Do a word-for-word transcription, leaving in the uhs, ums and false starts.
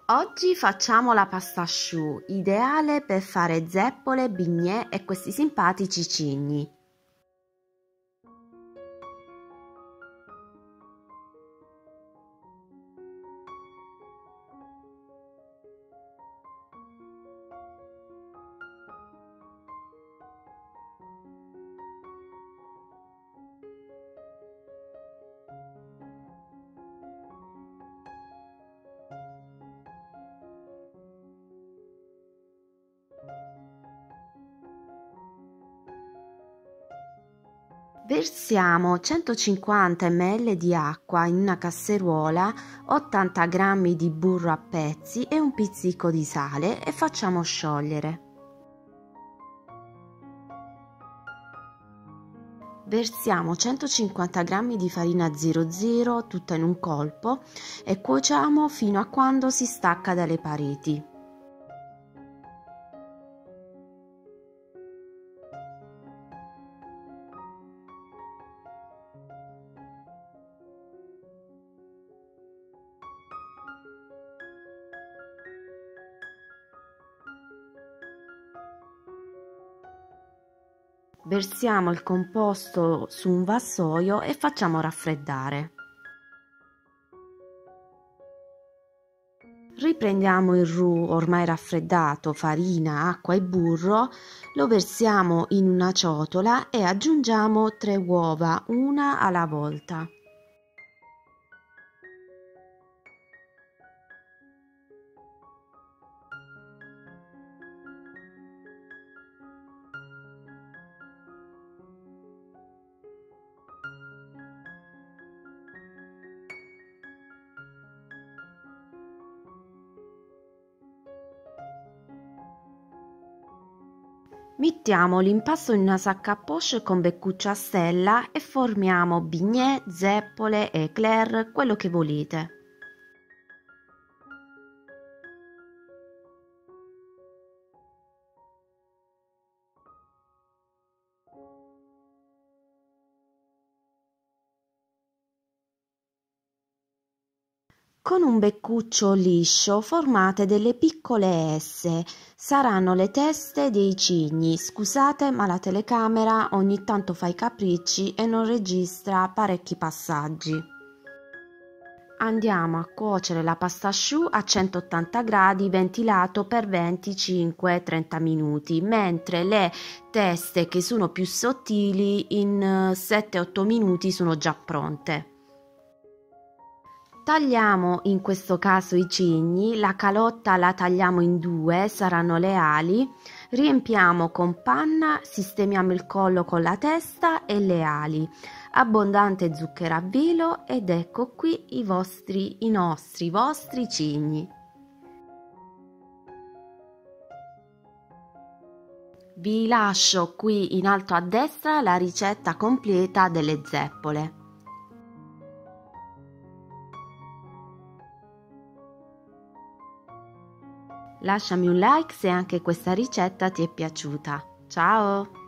Oggi facciamo la pasta asciù, ideale per fare zeppole, bignè e questi simpatici cigni. Versiamo centocinquanta millilitri di acqua in una casseruola, ottanta grammi di burro a pezzi e un pizzico di sale e facciamo sciogliere. Versiamo centocinquanta grammi di farina zero zero tutta in un colpo e cuociamo fino a quando si stacca dalle pareti. Versiamo il composto su un vassoio e facciamo raffreddare. Riprendiamo il roux ormai raffreddato, farina, acqua e burro, lo versiamo in una ciotola e aggiungiamo tre uova, una alla volta. Mettiamo l'impasto in una sacca a poche con beccuccio a stella e formiamo bignè, zeppole, eclair, quello che volete. Con un beccuccio liscio formate delle piccole S, saranno le teste dei cigni. Scusate, ma la telecamera ogni tanto fa i capricci e non registra parecchi passaggi. Andiamo a cuocere la pasta asciù a centottanta gradi ventilato per venticinque trenta minuti, mentre le teste che sono più sottili in sette otto minuti sono già pronte. Tagliamo in questo caso i cigni, la calotta la tagliamo in due, saranno le ali, riempiamo con panna, sistemiamo il collo con la testa e le ali, abbondante zucchero a velo ed ecco qui i vostri, i nostri, i vostri cigni. Vi lascio qui in alto a destra la ricetta completa delle zeppole. Lasciami un like se anche questa ricetta ti è piaciuta. Ciao!